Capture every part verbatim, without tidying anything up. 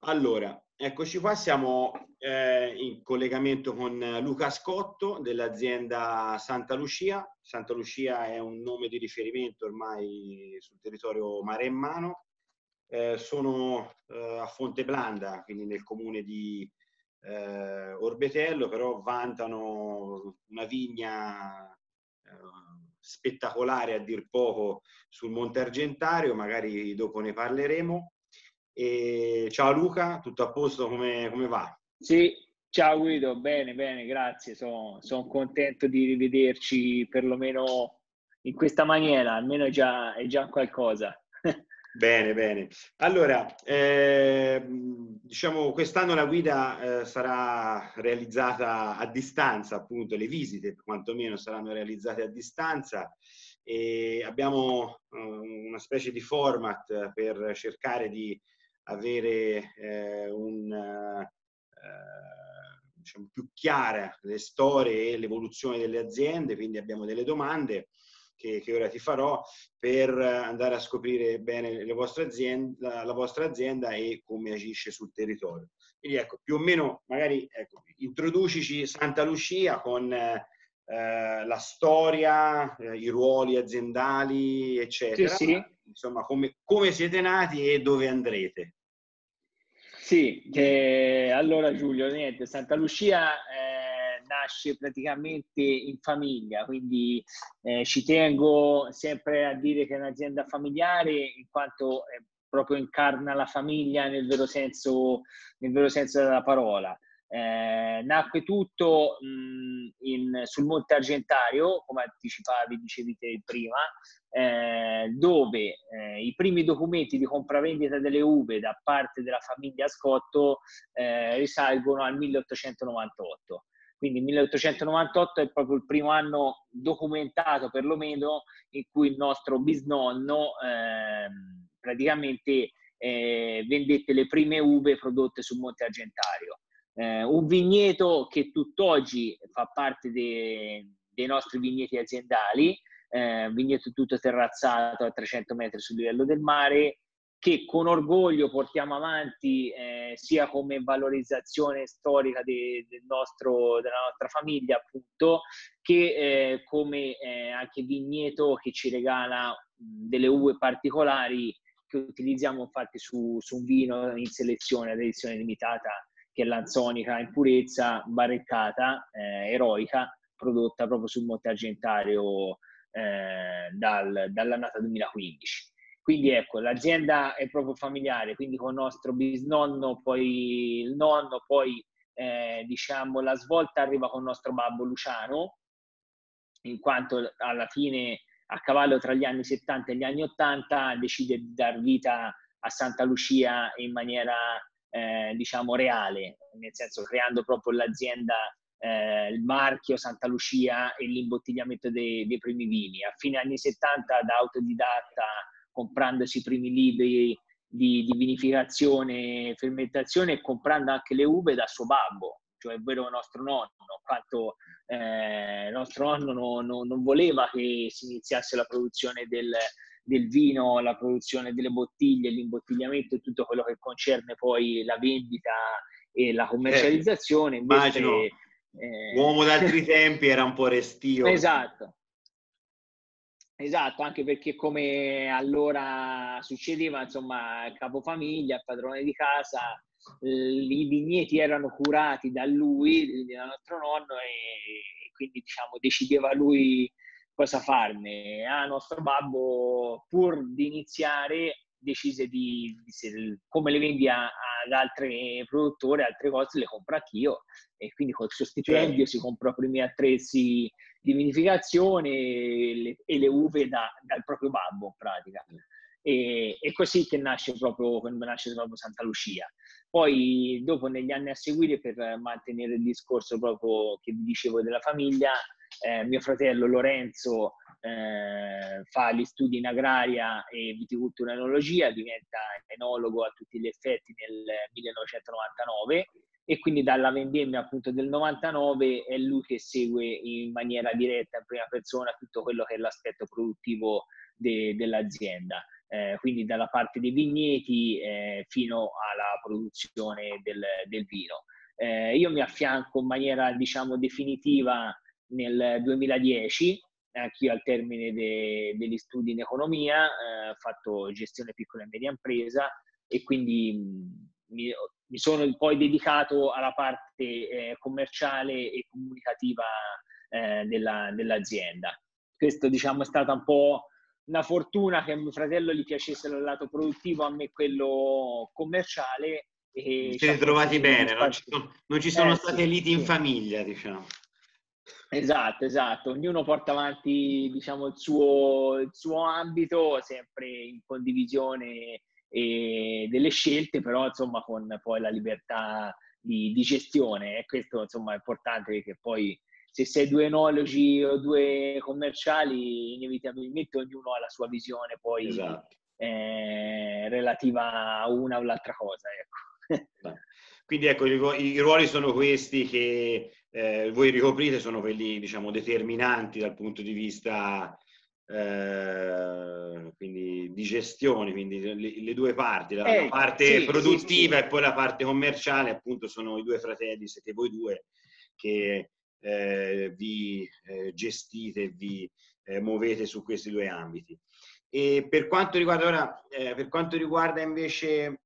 Allora, eccoci qua, siamo eh, in collegamento con Luca Scotto dell'azienda Santa Lucia. Santa Lucia è un nome di riferimento ormai sul territorio maremmano. Eh, sono eh, a Fonteblanda, quindi nel comune di eh, Orbetello, però vantano una vigna eh, spettacolare a dir poco sul Monte Argentario, magari dopo ne parleremo. E ciao Luca, tutto a posto? Come, come va? Sì, ciao Guido, bene, bene, grazie. Sono son contento di rivederci perlomeno in questa maniera, almeno è già, è già qualcosa. Bene, bene. Allora, eh, diciamo, quest'anno la guida eh, sarà realizzata a distanza, appunto, le visite quantomeno saranno realizzate a distanza e abbiamo eh, una specie di format per cercare di avere eh, un, eh, diciamo, più chiara le storie e l'evoluzione delle aziende, quindi abbiamo delle domande che, che ora ti farò per andare a scoprire bene le vostre aziende, la, la vostra azienda e come agisce sul territorio. Quindi ecco, più o meno, magari ecco, introducici Santa Lucia con eh, la storia, eh, i ruoli aziendali, Sì, eccetera. sì. Insomma, come, come siete nati e dove andrete. Sì, eh, allora Giulio, niente, Santa Lucia eh, nasce praticamente in famiglia, quindi eh, ci tengo sempre a dire che è un'azienda familiare in quanto eh, proprio incarna la famiglia nel vero senso, nel vero senso della parola. Eh, nacque tutto mh, in, sul Monte Argentario, come anticipavi, dicevi te prima, eh, dove eh, i primi documenti di compravendita delle uve da parte della famiglia Scotto eh, risalgono al milleottocentonovantotto. Quindi milleottocentonovantotto è proprio il primo anno documentato perlomeno in cui il nostro bisnonno eh, praticamente eh, vendette le prime uve prodotte sul Monte Argentario. Eh, un vigneto che tutt'oggi fa parte de, dei nostri vigneti aziendali, eh, vigneto tutto terrazzato a trecento metri sul livello del mare, che con orgoglio portiamo avanti eh, sia come valorizzazione storica de, del nostro, della nostra famiglia, appunto, che eh, come eh, anche vigneto che ci regala mh, delle uve particolari che utilizziamo infatti su, su un vino in selezione ad edizione limitata, che è l'Anzonica in purezza, barriccata, eh, eroica, prodotta proprio sul Monte Argentario eh, dal, dall'annata duemilaquindici. Quindi ecco, l'azienda è proprio familiare, quindi con il nostro bisnonno, poi il nonno, poi eh, diciamo la svolta arriva con il nostro babbo Luciano, in quanto alla fine a cavallo tra gli anni settanta e gli anni ottanta decide di dar vita a Santa Lucia in maniera eh, diciamo reale, nel senso creando proprio l'azienda, eh, il marchio Santa Lucia e l'imbottigliamento dei, dei primi vini. A fine anni settanta da autodidatta, comprandosi i primi libri di, di vinificazione e fermentazione e comprando anche le uve da suo babbo, cioè ovvero nostro nonno, quanto eh, il nostro nonno no, no, non voleva che si iniziasse la produzione del, del vino, la produzione delle bottiglie, l'imbottigliamento e tutto quello che concerne poi la vendita e la Certo, commercializzazione. Invece immagino, eh... uomo d'altri tempi, era un po' restio. esatto. Esatto, anche perché come allora succedeva, insomma, il capofamiglia, il padrone di casa, eh, i vigneti erano curati da lui, dal nostro nonno, e, e quindi diciamo decideva lui cosa farne. A nostro babbo, pur di iniziare, decise di, di se, come le vendi a, ad altri produttori, altre cose le compro anch'io, e quindi col suo stipendio Certo. si comprò i primi attrezzi di vinificazione e le, e le uve da, dal proprio babbo in pratica. E, e così che nasce proprio, nasce proprio Santa Lucia. Poi dopo negli anni a seguire, per mantenere il discorso proprio che vi dicevo della famiglia, eh, mio fratello Lorenzo eh, fa gli studi in agraria e viticoltura e enologia, diventa enologo a tutti gli effetti nel millenovecentonovantanove, e quindi dalla vendemmia appunto del novantanove è lui che segue in maniera diretta, in prima persona, tutto quello che è l'aspetto produttivo de, dell'azienda. eh, quindi dalla parte dei vigneti eh, fino alla produzione del, del vino. Eh, io mi affianco in maniera, diciamo, definitiva nel duemiladieci, anch'io al termine de, degli studi in economia, eh, ho fatto gestione piccola e media impresa e quindi mh, mi, mi sono poi dedicato alla parte eh, commerciale e comunicativa eh, della, dell'azienda. Questo, diciamo, è stata un po' una fortuna che a mio fratello gli piacesse il lato produttivo, a me quello commerciale. E ci ha Siete trovati consentito di bene, non ci spartire. sono, non ci sono Eh state sì, liti in sì. famiglia, diciamo. Esatto, esatto. Ognuno porta avanti, diciamo, il suo, il suo ambito, sempre in condivisione e delle scelte, però insomma con poi la libertà di, di gestione. E questo insomma è importante, perché poi se sei due enologi o due commerciali, inevitabilmente ognuno ha la sua visione poi Esatto. eh, relativa a una o l'altra cosa, ecco. Quindi ecco, i, i ruoli sono questi che eh, voi ricoprite, sono quelli, diciamo, determinanti dal punto di vista eh, quindi di gestione, quindi le, le due parti, la, la Eh, parte sì, sì, produttiva sì. e poi la parte commerciale, appunto sono i due fratelli, siete voi due che eh, vi eh, gestite, vi eh, muovete su questi due ambiti. E per quanto riguarda ora, eh, per quanto riguarda invece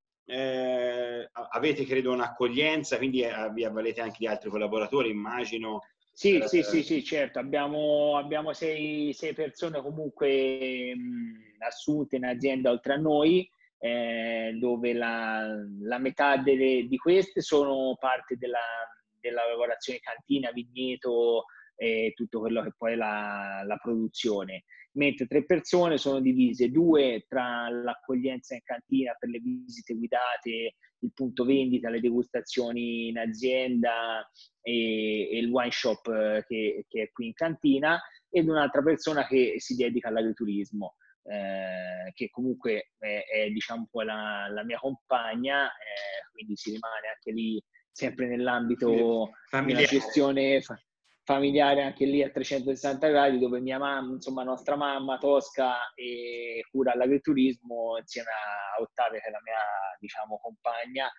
eh, avete credo un'accoglienza, quindi eh, vi avvalete anche di altri collaboratori, immagino. Sì, sì, sì, Eh, sì, certo. Abbiamo, abbiamo sei, sei persone comunque mh, assunte in azienda oltre a noi, eh, dove la, la metà delle, di queste sono parte della, della lavorazione cantina, vigneto e tutto quello che poi è la, la produzione. Mentre tre persone sono divise, due tra l'accoglienza in cantina per le visite guidate, il punto vendita, le degustazioni in azienda e, e il wine shop eh, che, che è qui in cantina, ed un'altra persona che si dedica all'agriturismo, eh, che comunque è, è diciamo un po' la, la mia compagna, eh, quindi si rimane anche lì sempre nell'ambito di una familiare. gestione fa- familiare, anche lì a trecentosessanta gradi, dove mia mamma, insomma nostra mamma Tosca, e cura l'agriturismo insieme a Ottavia, che è la mia, diciamo, compagna,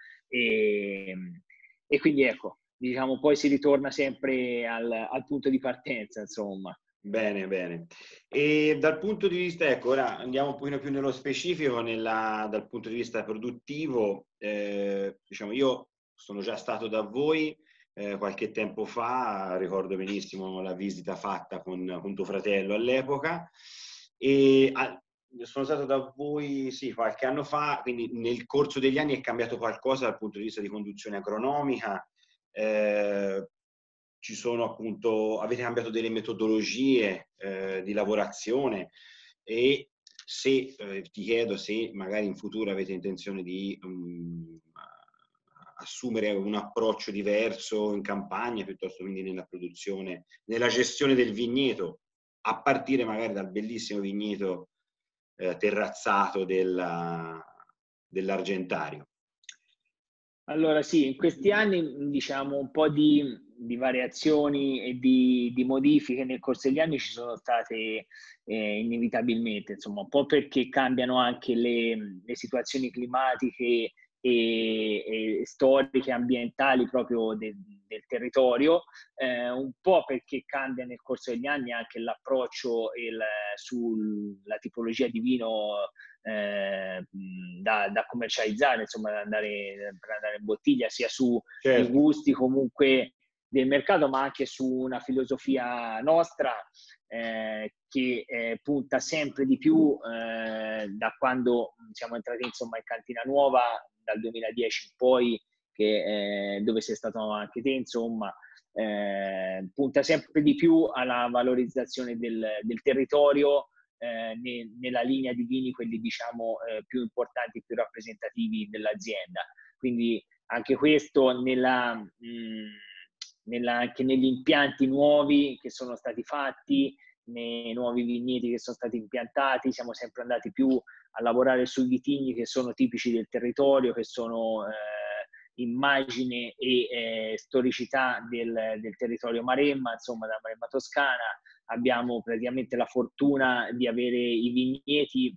e, e quindi ecco, diciamo, poi si ritorna sempre al, al punto di partenza, insomma. Bene, bene. E dal punto di vista, ecco, ora andiamo un pochino più nello specifico, nella, dal punto di vista produttivo, eh, diciamo, io sono già stato da voi eh, qualche tempo fa, ricordo benissimo la visita fatta con, con tuo fratello all'epoca, e a, sono stato da voi, sì, qualche anno fa, quindi nel corso degli anni è cambiato qualcosa dal punto di vista di conduzione agronomica. Eh, ci sono appunto, avete cambiato delle metodologie eh, di lavorazione e se eh, ti chiedo se magari in futuro avete intenzione di um, assumere un approccio diverso in campagna piuttosto quindi nella produzione, nella gestione del vigneto, a partire magari dal bellissimo vigneto eh, terrazzato della, dell'Argentario. Allora sì, in questi anni diciamo un po' di, di variazioni e di, di modifiche nel corso degli anni ci sono state eh, inevitabilmente, insomma, un po' perché cambiano anche le, le situazioni climatiche e, e storiche, ambientali proprio de, del territorio, eh, un po' perché cambia nel corso degli anni anche l'approccio e il, sulla tipologia di vino eh, da, da commercializzare, insomma, da andare, per andare in bottiglia, sia sui Certo. gusti comunque del mercato, ma anche su una filosofia nostra eh, che eh, punta sempre di più eh, da quando siamo entrati insomma in Cantina Nuova, dal duemiladieci in poi, che, eh, dove sei stato anche te, insomma, eh, punta sempre di più alla valorizzazione del, del territorio, eh, ne, nella linea di vini, quelli diciamo eh, più importanti, più rappresentativi dell'azienda. Quindi anche questo nella, mh, nella, anche negli impianti nuovi che sono stati fatti, nei nuovi vigneti che sono stati impiantati, siamo sempre andati più a lavorare sui vitigni che sono tipici del territorio, che sono eh, immagine e eh, storicità del, del territorio Maremma, insomma, da Maremma Toscana. Abbiamo praticamente la fortuna di avere i vigneti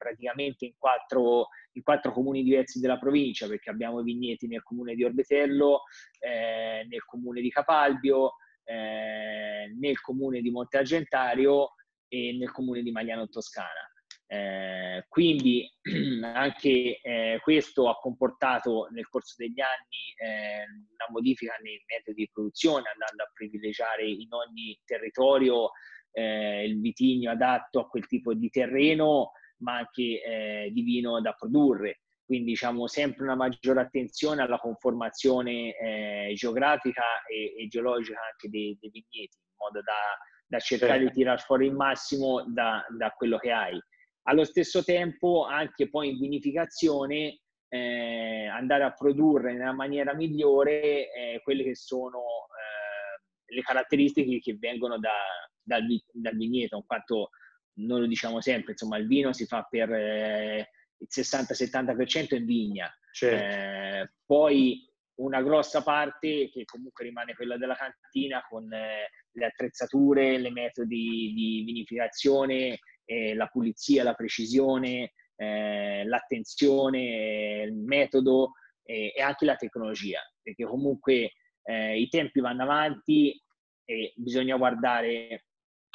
praticamente in quattro, in quattro comuni diversi della provincia, perché abbiamo vigneti nel comune di Orbetello, eh, nel comune di Capalbio, eh, nel comune di Monte Argentario e nel comune di Magliano Toscana. Eh, quindi anche eh, questo ha comportato nel corso degli anni eh, una modifica nei metodi di produzione, andando a privilegiare in ogni territorio eh, il vitigno adatto a quel tipo di terreno, ma anche eh, di vino da produrre. Quindi diciamo sempre una maggiore attenzione alla conformazione eh, geografica e, e geologica anche dei, dei vigneti, in modo da, da cercare di tirar fuori il massimo da, da quello che hai. Allo stesso tempo anche poi in vinificazione eh, andare a produrre nella maniera migliore eh, quelle che sono eh, le caratteristiche che vengono da, dal, dal vigneto, in quanto noi lo diciamo sempre, insomma il vino si fa per eh, il sessanta settanta per cento in vigna, certo. eh, poi una grossa parte che comunque rimane quella della cantina con eh, le attrezzature, le metodi di vinificazione, eh, la pulizia, la precisione, eh, l'attenzione, il metodo eh, e anche la tecnologia, perché comunque eh, i tempi vanno avanti e bisogna guardare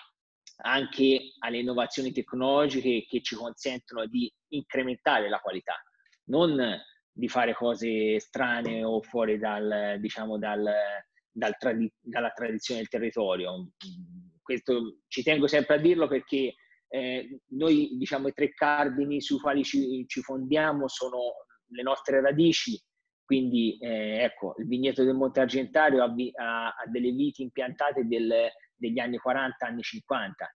anche alle innovazioni tecnologiche che ci consentono di incrementare la qualità, non di fare cose strane o fuori dal, diciamo, dal, dal tradi- dalla tradizione del territorio. Questo ci tengo sempre a dirlo perché eh, noi, diciamo, i tre cardini sui quali ci, ci fondiamo sono le nostre radici, quindi eh, ecco, il vigneto del Monte Argentario ha, ha, ha delle viti impiantate del, degli anni quaranta, anni cinquanta,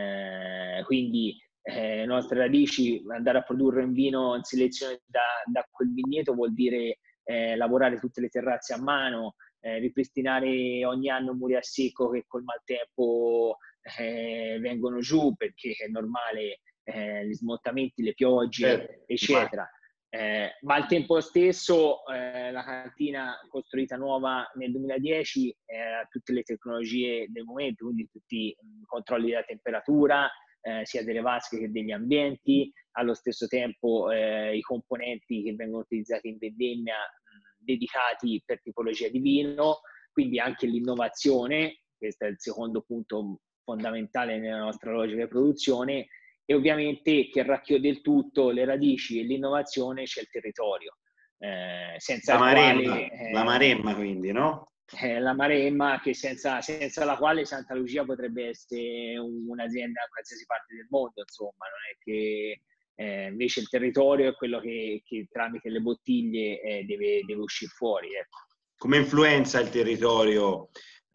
eh, quindi eh, le nostre radici, andare a produrre un vino in selezione da, da quel vigneto vuol dire eh, lavorare tutte le terrazze a mano, eh, ripristinare ogni anno muri a secco che col maltempo eh, vengono giù perché è normale, eh, gli smottamenti, le piogge, certo, eccetera. Eh, ma al tempo stesso eh, la cantina costruita nuova nel duemiladieci ha eh, tutte le tecnologie del momento, quindi tutti i controlli della temperatura, eh, sia delle vasche che degli ambienti, allo stesso tempo eh, i componenti che vengono utilizzati in vendemmia mh, dedicati per tipologia di vino, quindi anche l'innovazione, questo è il secondo punto fondamentale nella nostra logica di produzione, e ovviamente che racchiude il tutto, le radici e l'innovazione, c'è il territorio. Eh, senza la il Maremma, quale, eh, la Maremma quindi, no? Eh, la Maremma, che senza, senza la quale Santa Lucia potrebbe essere un'azienda a qualsiasi parte del mondo, insomma, non è che eh, invece il territorio è quello che, che tramite le bottiglie eh, deve, deve uscire fuori. Ecco. Come influenza il territorio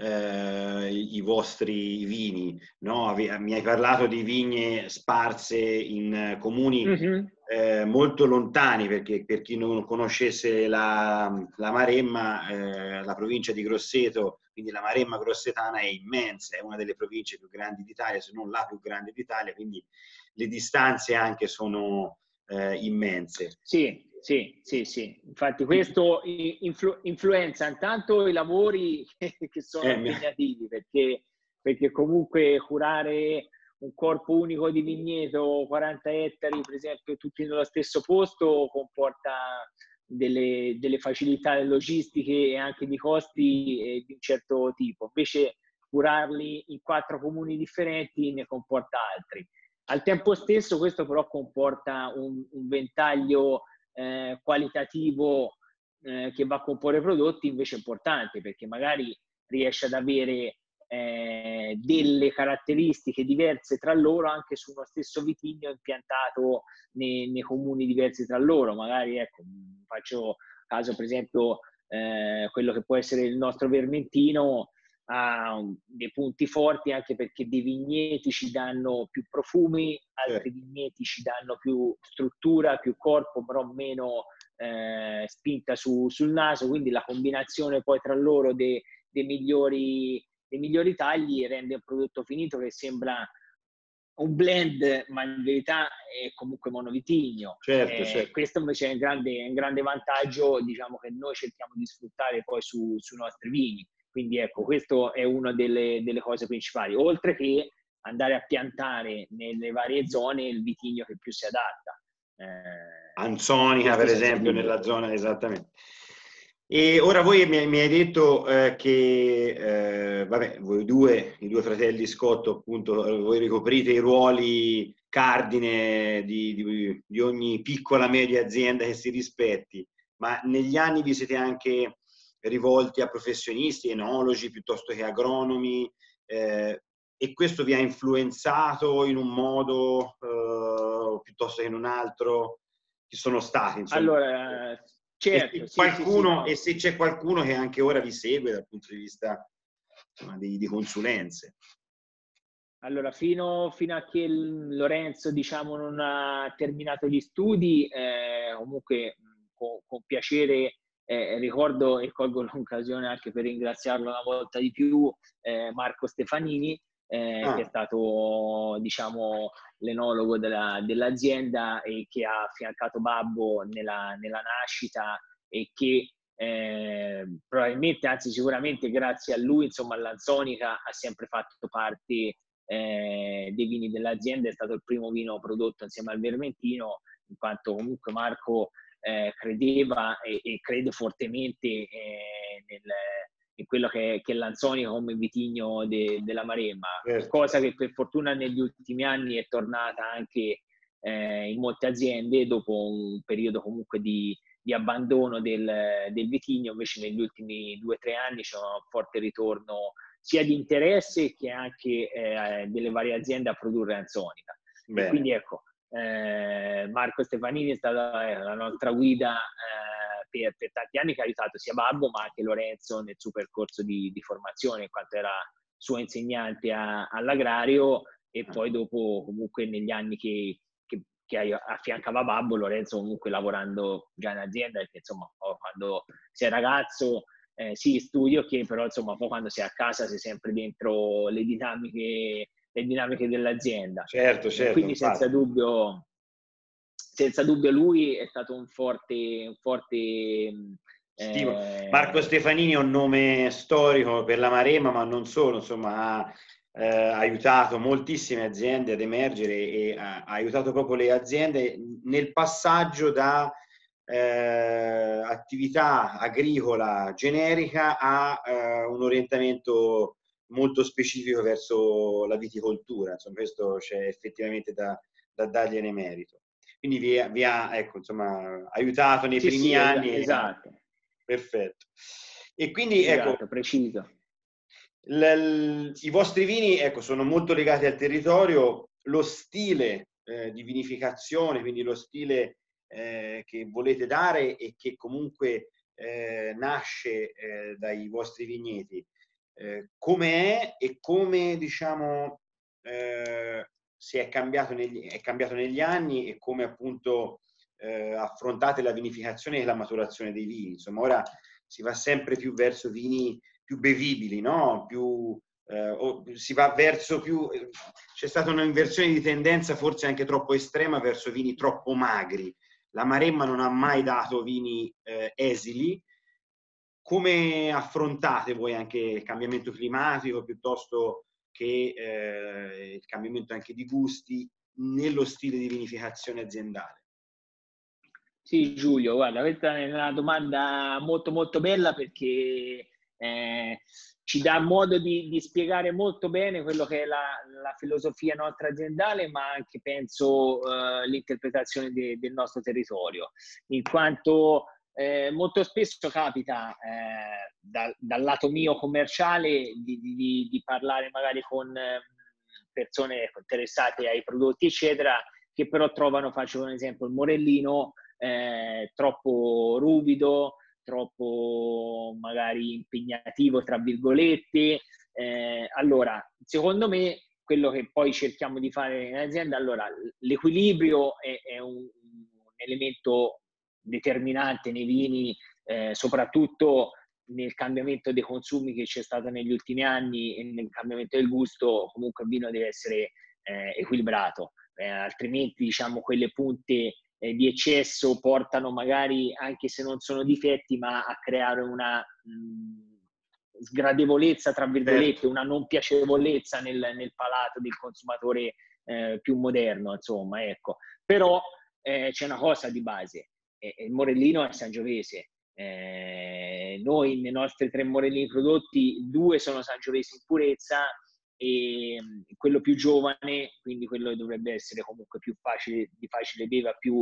eh, i vostri vini, no? Mi hai parlato di vigne sparse in comuni mm-hmm. eh, molto lontani, perché per chi non conoscesse la, la Maremma, eh, la provincia di Grosseto, quindi la Maremma grossetana è immensa, è una delle province più grandi d'Italia, se non la più grande d'Italia, quindi le distanze anche sono eh, immense. Sì. Sì, sì, sì, infatti questo influ- influenza intanto i lavori che sono eh, impegnativi, perché, perché comunque curare un corpo unico di vigneto, quaranta ettari per esempio, tutti nello stesso posto, comporta delle, delle facilità logistiche e anche di costi eh, di un certo tipo, invece curarli in quattro comuni differenti ne comporta altri. Al tempo stesso questo però comporta un, un ventaglio Eh, qualitativo eh, che va a comporre prodotti invece importante, perché magari riesce ad avere eh, delle caratteristiche diverse tra loro anche su uno stesso vitigno impiantato nei, nei comuni diversi tra loro. Magari, ecco, faccio caso per esempio eh, quello che può essere il nostro Vermentino ha dei punti forti anche perché dei vigneti ci danno più profumi, altri vigneti ci danno più struttura, più corpo, però meno eh, spinta su, sul naso, quindi la combinazione poi tra loro dei, dei, migliori, dei migliori tagli rende un prodotto finito che sembra un blend, ma in verità è comunque monovitigno. Certo, eh, certo. Questo invece è un grande, un grande vantaggio, diciamo, che noi cerchiamo di sfruttare poi su, sui nostri vini. Quindi ecco, questo è una delle, delle cose principali, oltre che andare a piantare nelle varie zone il vitigno che più si adatta. Eh, Anzonica, per esempio, dubbio. nella zona, esattamente. E ora voi mi, mi hai detto eh, che, eh, vabbè, voi due, i due fratelli Scott, appunto, voi ricoprite i ruoli cardine di, di, di ogni piccola media azienda che si rispetti, ma negli anni vi siete anche rivolti a professionisti, enologi, piuttosto che agronomi, eh, e questo vi ha influenzato in un modo eh, piuttosto che in un altro? Ci sono stati, insomma. Allora, certo, E se, sì, qualcuno, sì, sì, no. e se c'è qualcuno che anche ora vi segue dal punto di vista, insomma, di, di consulenze. Allora, fino, fino a che Lorenzo, diciamo, non ha terminato gli studi, eh, comunque con, con piacere eh, ricordo e colgo l'occasione anche per ringraziarlo una volta di più, eh, Marco Stefanini, eh, Ah. che è stato, diciamo, l'enologo della, dell'azienda e che ha affiancato Babbo nella, nella nascita e che eh, probabilmente, anzi sicuramente grazie a lui, insomma, l'Anzonica ha sempre fatto parte Eh, dei vini dell'azienda. È stato il primo vino prodotto insieme al Vermentino, in quanto comunque Marco eh, credeva e, e crede fortemente eh, nel, in quello che, che è l'Anzonica come vitigno de, della Maremma, Certo. Cosa che per fortuna negli ultimi anni è tornata anche eh, in molte aziende dopo un periodo comunque di, di abbandono del, del vitigno. Invece negli ultimi due o tre anni c'è un forte ritorno sia di interesse che anche eh, delle varie aziende a produrre Anzonica. Bene. E quindi ecco, eh, Marco Stefanini è stata eh, la nostra guida eh, per, per tanti anni, che ha aiutato sia Babbo ma anche Lorenzo nel suo percorso di, di formazione, in quanto era suo insegnante a, all'agrario, e poi dopo comunque negli anni che, che, che affiancava Babbo, Lorenzo comunque lavorando già in azienda, perché insomma quando sei ragazzo Eh, sì, studio che però insomma poi quando sei a casa sei sempre dentro le dinamiche, le dinamiche dell'azienda. Certo, certo. Quindi infatti. senza dubbio, senza dubbio lui è stato un forte, un forte eh... Marco Stefanini è un nome storico per la Maremma, ma non solo, insomma, ha eh, aiutato moltissime aziende ad emergere e ha, ha aiutato proprio le aziende nel passaggio da Eh, attività agricola generica a eh, un orientamento molto specifico verso la viticoltura. Insomma, questo c'è effettivamente da, da dargliene merito. Quindi vi, vi ha ecco, insomma, aiutato nei sì, primi sì, anni. Esatto. A... Perfetto. E quindi esatto, ecco, preciso. L, l, i vostri vini ecco, sono molto legati al territorio, lo stile eh, di vinificazione, quindi lo stile eh, che volete dare e che comunque eh, nasce eh, dai vostri vigneti, eh, come è e come diciamo eh, si è cambiato, negli, è cambiato negli anni, e come appunto eh, affrontate la vinificazione e la maturazione dei vini. Insomma, ora si va sempre più verso vini più bevibili, no? Più, eh, o si va verso più... Eh, c'è stata un'inversione di tendenza forse anche troppo estrema verso vini troppo magri. La Maremma non ha mai dato vini eh, esili. Come affrontate voi anche il cambiamento climatico piuttosto che eh, il cambiamento anche di gusti nello stile di vinificazione aziendale? Sì, Giulio, guarda, questa è una domanda molto molto bella, perché eh, ci dà modo di, di spiegare molto bene quello che è la, la filosofia nostra aziendale, ma anche penso eh, l'interpretazione de, del nostro territorio, in quanto eh, molto spesso capita eh, da, dal lato mio commerciale di, di, di parlare magari con eh, persone interessate ai prodotti eccetera, che però trovano, faccio un esempio, il morellino Eh, troppo ruvido, troppo magari impegnativo, tra virgolette. Eh, allora, secondo me, quello che poi cerchiamo di fare in azienda, allora, l'equilibrio è, è un, un elemento determinante nei vini, eh, soprattutto nel cambiamento dei consumi che c'è stato negli ultimi anni e nel cambiamento del gusto. Comunque il vino deve essere eh, equilibrato, eh, altrimenti diciamo quelle punte Eh, di eccesso portano magari, anche se non sono difetti, ma a creare una, mh, sgradevolezza, tra virgolette, certo. una non piacevolezza nel, nel palato del consumatore eh, più moderno, insomma, ecco. Però eh, c'è una cosa di base, eh, il Morellino è Sangiovese. Eh, noi nei nostri tre Morellini prodotti, due sono Sangiovese in purezza, e quello più giovane, quindi quello che dovrebbe essere comunque più facile, di facile beva, più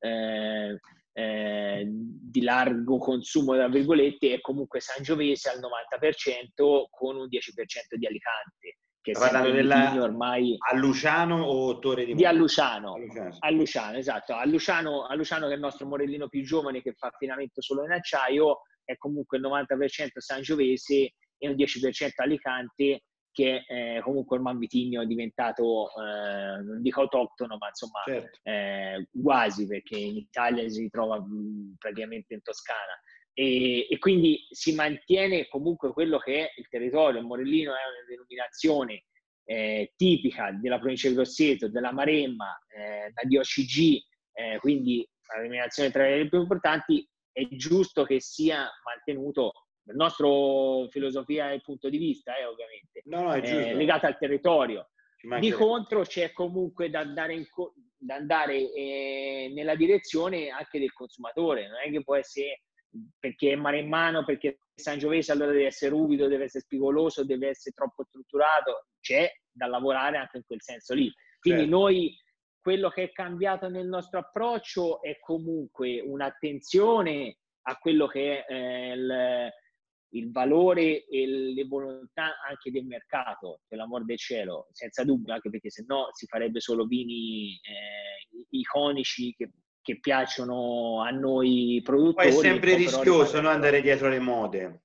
eh, eh, di largo consumo, tra virgolette, è comunque Sangiovese al novanta per cento con un dieci per cento di Alicante, che è Sta sempre parlando il vitigno della ormai a Luciano o Torre di di Monte? Alluciano. A Luciano. A Luciano, esatto. A Luciano, a Luciano, che è il nostro Morellino più giovane, che fa affinamento solo in acciaio, è comunque il novanta per cento Sangiovese e un dieci per cento Alicante, che eh, comunque ormai Vitigno è diventato, eh, non dico autoctono, ma insomma Certo. eh, quasi, perché in Italia si trova mh, praticamente in Toscana. E, e quindi si mantiene comunque quello che è il territorio. Il Morellino è una denominazione eh, tipica della provincia di Grosseto, della Maremma, eh, la D O C G, eh, quindi la denominazione tra le più importanti. È giusto che sia mantenuto, la nostra filosofia e punto di vista, eh, ovviamente, No, no, è eh, giusto. legata al territorio. Di mancherebbe. contro c'è comunque da andare, in co- da andare eh, nella direzione anche del consumatore. Non è che può essere perché è maremmano, perché è sangiovese, allora deve essere ruvido, deve essere spigoloso, deve essere troppo strutturato. C'è da lavorare anche in quel senso lì. Quindi Certo. noi, quello che è cambiato nel nostro approccio è comunque un'attenzione a quello che è eh, il, il valore e le volontà anche del mercato, per l'amor del cielo, senza dubbio, anche perché sennò si farebbe solo vini eh, iconici che, che piacciono a noi Poi è produttori, e sempre poi però rischioso, no, rimarrebbero... andare dietro le mode.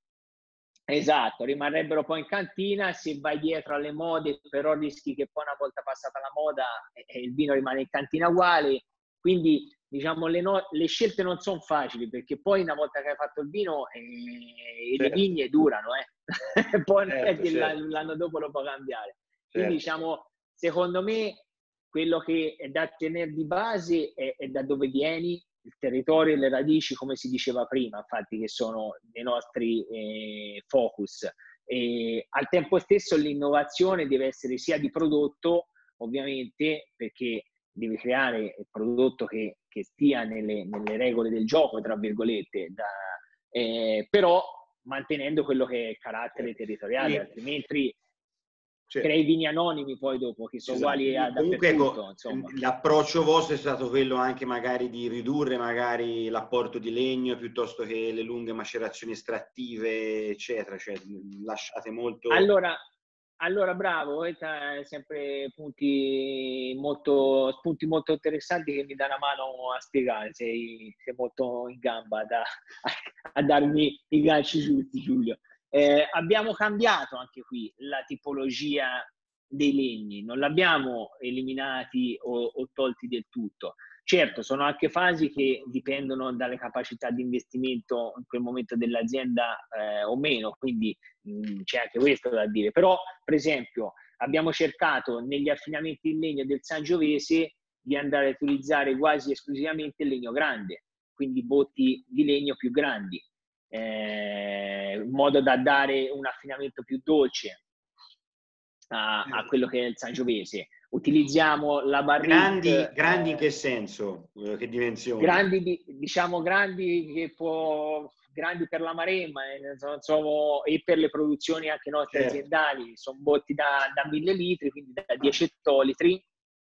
Esatto, rimarrebbero poi in cantina. Se vai dietro alle mode, però rischi che poi una volta passata la moda eh, il vino rimane in cantina uguale. Quindi diciamo le, no- le scelte non sono facili, perché poi una volta che hai fatto il vino eh, le Certo, vigne durano, eh. Poi non è certo, che certo, l'anno dopo lo può cambiare. Quindi certo. diciamo, secondo me quello che è da tenere di base è, è da dove vieni, il territorio e le radici, come si diceva prima, infatti, che sono i nostri eh, focus. E al tempo stesso l'innovazione deve essere sia di prodotto, ovviamente, perché devi creare il prodotto che, che stia nelle, nelle regole del gioco, tra virgolette, da, eh, però mantenendo quello che è il carattere territoriale, Quindi, altrimenti cioè, crei vini anonimi poi dopo, che sono esatto. uguali a Comunque, dappertutto, ecco, insomma. l'approccio vostro è stato quello anche magari di ridurre magari l'apporto di legno piuttosto che le lunghe macerazioni estrattive, eccetera. Cioè, lasciate molto... Allora, allora bravo, eh, sempre punti molto, spunti molto interessanti che mi dà una mano a spiegare. Sei, sei molto in gamba da, a, a darmi i ganci giusti, Giulio. Eh, abbiamo cambiato anche qui la tipologia dei legni, non l'abbiamo eliminati o, o tolti del tutto. Certo, sono anche fasi che dipendono dalle capacità di investimento in quel momento dell'azienda eh, o meno, quindi mh, c'è anche questo da dire. Però, per esempio, abbiamo cercato negli affinamenti in legno del Sangiovese di andare a utilizzare quasi esclusivamente il legno grande, quindi botti di legno più grandi, eh, in modo da dare un affinamento più dolce a, a quello che è il Sangiovese. Utilizziamo la Grandi, barrique, grandi in eh, che senso? Eh, Che dimensioni? grandi, diciamo grandi che può, grandi per la Maremma eh, so, e per le produzioni anche nostre Certo, aziendali, sono botti da, da mille litri, quindi da ah, dieci ettolitri,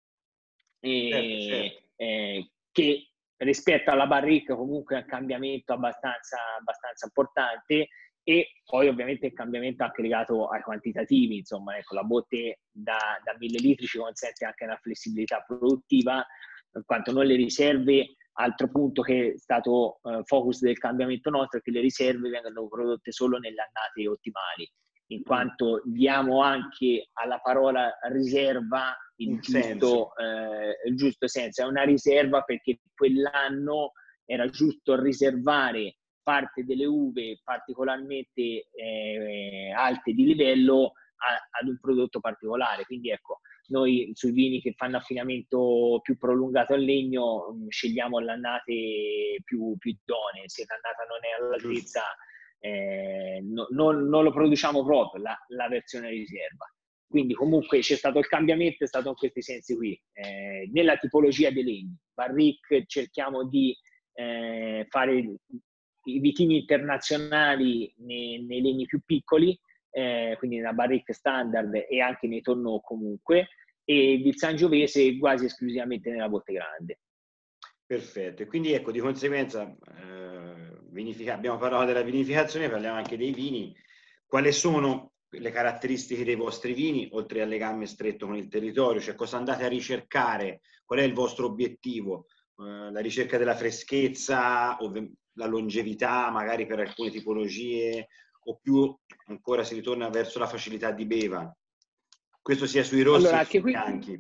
certo, e, certo. eh, che rispetto alla barrique comunque è un cambiamento abbastanza, abbastanza importante. E poi ovviamente il cambiamento anche legato ai quantitativi, insomma, ecco, la botte da, da mille litri ci consente anche una flessibilità produttiva, in quanto noi le riserve, altro punto che è stato eh, focus del cambiamento nostro, è che le riserve vengono prodotte solo nelle annate ottimali, in Mm, quanto diamo anche alla parola riserva il un senso. giusto, eh, il giusto senso. È una riserva perché quell'anno era giusto riservare parte delle uve particolarmente eh, alte di livello a, ad un prodotto particolare. Quindi ecco, noi sui vini che fanno affinamento più prolungato al legno mh, scegliamo le annate più, più idonee. Se l'annata non è Giusto. all'altezza eh, no, non, non lo produciamo proprio, la, la versione riserva. Quindi comunque c'è stato il cambiamento, è stato in questi sensi qui. Eh, nella tipologia dei legni, Barrique cerchiamo di eh, fare i vitigni internazionali nei, nei legni più piccoli, eh, quindi nella Barrique standard e anche nei Tonneau comunque, e il Sangiovese quasi esclusivamente nella botte grande. Perfetto, e quindi ecco, di conseguenza eh, vinifica, abbiamo parlato della vinificazione, parliamo anche dei vini. Quali sono le caratteristiche dei vostri vini, oltre al legame stretto con il territorio? Cioè, cosa andate a ricercare? Qual è il vostro obiettivo? Eh, la ricerca della freschezza, o la longevità, magari per alcune tipologie, o più ancora si ritorna verso la facilità di beva? Questo sia sui rossi Allora, che sui anche qui, bianchi.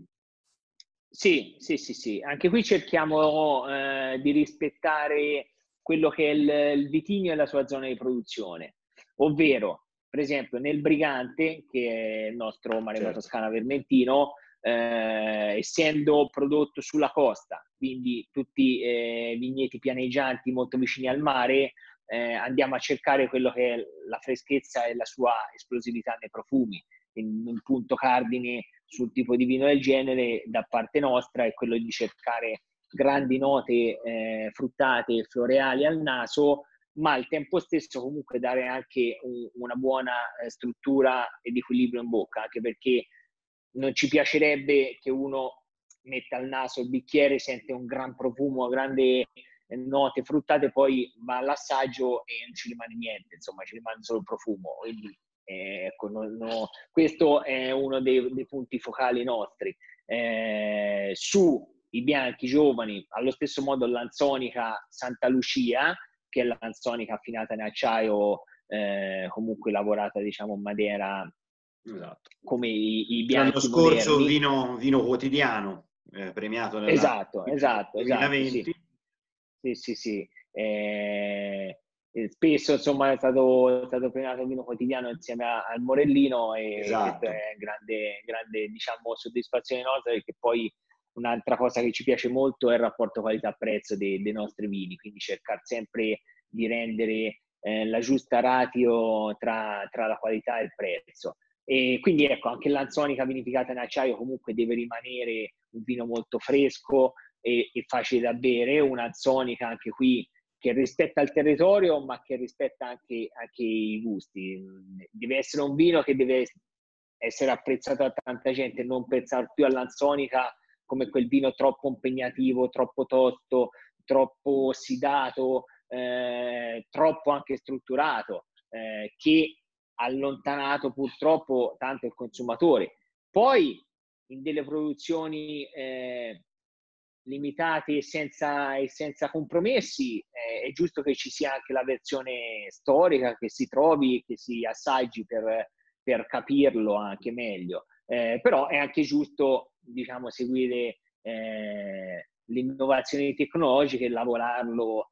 Sì, sì, sì, sì. Anche qui cerchiamo eh, di rispettare quello che è il, il vitigno e la sua zona di produzione, ovvero, per esempio, nel Brigante, che è il nostro Maremma Certo. Toscana Vermentino, eh, essendo prodotto sulla costa, quindi tutti eh, vigneti pianeggianti molto vicini al mare, eh, andiamo a cercare quello che è la freschezza e la sua esplosività nei profumi. Quindi un punto cardine sul tipo di vino del genere da parte nostra è quello di cercare grandi note eh, fruttate e floreali al naso, ma al tempo stesso comunque dare anche un, una buona eh, struttura ed equilibrio in bocca, anche perché non ci piacerebbe che uno metta al naso il bicchiere, sente un gran profumo, grandi note fruttate, poi va all'assaggio e non ci rimane niente, insomma ci rimane solo il profumo. Quindi Eh, ecco, no, no, questo è uno dei, dei punti focali nostri. Eh, su i bianchi giovani, allo stesso modo l'Anzonica Santa Lucia, che è l'Anzonica affinata in acciaio, eh, comunque lavorata diciamo in maniera Esatto. come i, i L'anno bianchi scorso moderni. vino, vino quotidiano, eh, premiato nell'anno Esatto, esatto, esatto, sì. duemilaventi. Sì, sì, sì. Eh, spesso insomma è stato, è stato premiato il vino quotidiano insieme a, al Morellino, e questa Esatto. è grande, grande diciamo, soddisfazione nostra, perché poi un'altra cosa che ci piace molto è il rapporto qualità-prezzo dei, dei nostri vini, quindi cercare sempre di rendere eh, la giusta ratio tra, tra la qualità e il prezzo. E quindi ecco, anche l'Anzonica vinificata in acciaio comunque deve rimanere un vino molto fresco e, e facile da bere, un'Anzonica anche qui che rispetta il territorio ma che rispetta anche, anche i gusti. Deve essere un vino che deve essere apprezzato da tanta gente, non pensare più all'Anzonica come quel vino troppo impegnativo, troppo tosto, troppo ossidato, eh, troppo anche strutturato, eh, che ha allontanato purtroppo tanto il consumatore. Poi in delle produzioni eh, limitate e senza, e senza compromessi eh, è giusto che ci sia anche la versione storica, che si trovi, che si assaggi per, per capirlo anche meglio. Eh, però è anche giusto, diciamo, seguire eh, le innovazioni tecnologiche e lavorarlo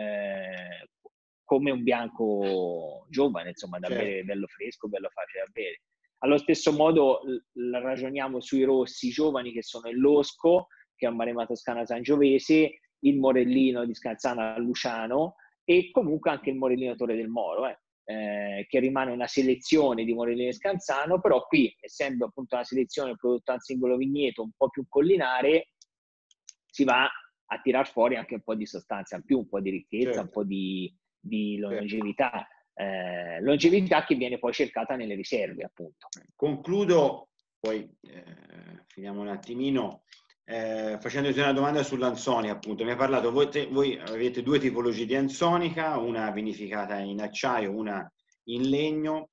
eh, come un bianco giovane, insomma, da Certo. bere bello fresco, bello facile da bere. Allo stesso modo l- ragioniamo sui rossi giovani, che sono il Losco, che è un Maremma Toscana Sangiovese, il Morellino di Scanzano a Luciano, e comunque anche il Morellino Torre del Moro, eh, eh, che rimane una selezione di Morellino e Scanzano, però qui, essendo appunto una selezione prodotto a un singolo vigneto un po' più collinare, si va a tirar fuori anche un po' di sostanza in più, un po' di ricchezza, Certo. un po' di, di longevità. Eh, longevità che viene poi cercata nelle riserve, appunto. Concludo, poi eh, finiamo un attimino, eh, facendoti una domanda sull'Anzonica, appunto. Mi ha parlato, voi, te, voi avete due tipologie di Anzonica, una vinificata in acciaio, una in legno.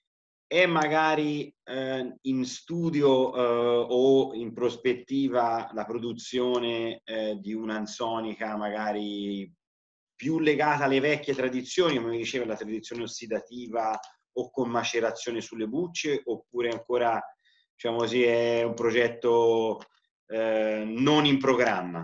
È magari eh, in studio eh, o in prospettiva la produzione eh, di un'Anzonica magari più legata alle vecchie tradizioni, come diceva, la tradizione ossidativa o con macerazione sulle bucce, oppure ancora, diciamo così, è un progetto eh, non in programma?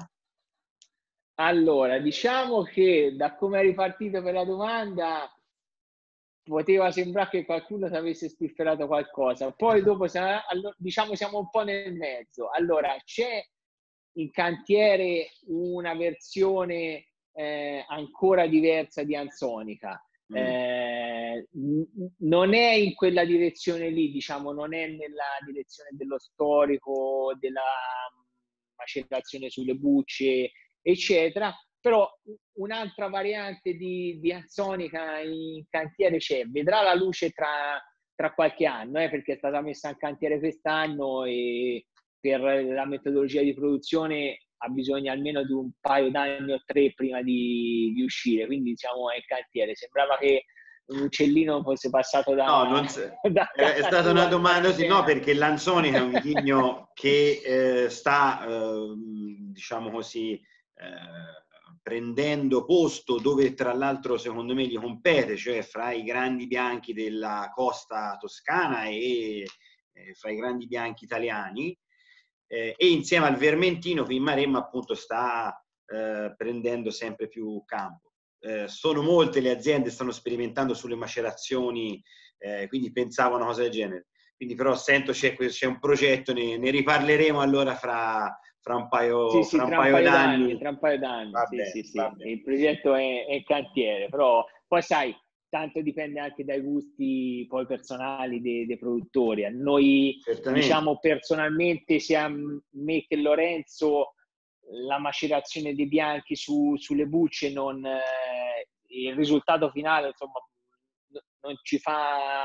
Allora, diciamo che da come è ripartito per la domanda poteva sembrare che qualcuno ti avesse spifferato qualcosa, poi dopo diciamo siamo un po' nel mezzo. Allora, c'è in cantiere una versione eh, ancora diversa di Anzonica, eh, non è in quella direzione lì, diciamo, non è nella direzione dello storico, della macellazione sulle bucce, eccetera, però un'altra variante di, di azzonica in cantiere c'è, vedrà la luce tra, tra qualche anno, eh, perché è stata messa in cantiere quest'anno e per la metodologia di produzione ha bisogno almeno di un paio d'anni o tre prima di, di uscire, quindi diciamo è in cantiere. Sembrava che un uccellino fosse passato da... No, non s- da è stata una domanda, sì, no, appena... perché l'Anzonica è un vitigno che eh, sta, eh, diciamo così, eh, prendendo posto dove tra l'altro secondo me gli compete, cioè fra i grandi bianchi della costa toscana e eh, fra i grandi bianchi italiani, eh, e insieme al Vermentino che in Maremma appunto sta eh, prendendo sempre più campo. Eh, sono molte le aziende che stanno sperimentando sulle macerazioni, eh, quindi pensavo a una cosa del genere. Quindi però sento c'è, c'è un progetto, ne, ne riparleremo allora fra, fra un paio, Sì, sì, fra un tra un paio paio d'anni. d'anni, tra un paio d'anni, Va sì, bene, sì, va sì. bene. Il progetto è, è cantiere, però poi sai, tanto dipende anche dai gusti poi personali dei, dei produttori. A noi, Certamente. diciamo, personalmente, sia me che Lorenzo, la macerazione dei bianchi su, sulle bucce, non, eh, il risultato finale, insomma, non ci fa,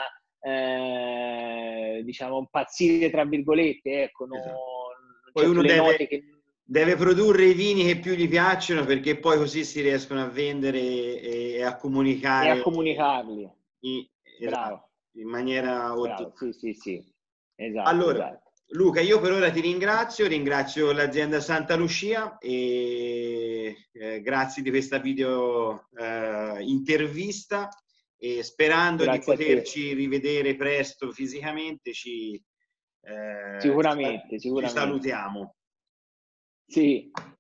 eh, diciamo, impazzire, tra virgolette, ecco, non, Esatto. non Poi c'è uno quelle deve, note che... deve produrre i vini che più gli piacciono, perché poi così si riescono a vendere e, e a e a comunicare comunicarli. in, esatto, Bravo, in maniera bravo, ottimale. sì, sì, sì. Esatto, Allora, esatto. Luca, io per ora ti ringrazio, ringrazio l'azienda Santa Lucia e eh, grazie di questa video eh, intervista, e sperando di Grazie a te. poterci rivedere presto fisicamente ci, eh, Sicuramente, ci sicuramente. salutiamo. Sì.